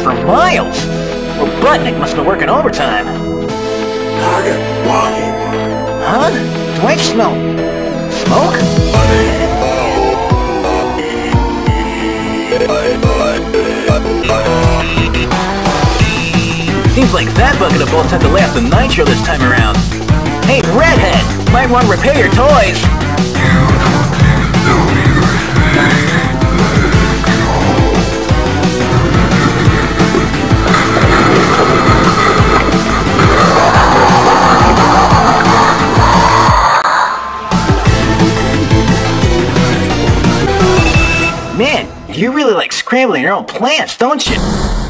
for miles. Well, Butnick must have been working overtime. Target one. Huh? Do I smell smoke? Seems like that bucket of bolts had to lay off the nitro this time around. Hey, Redhead! Might want to repair your toys! Man, you really like scrambling your own plants, don't you?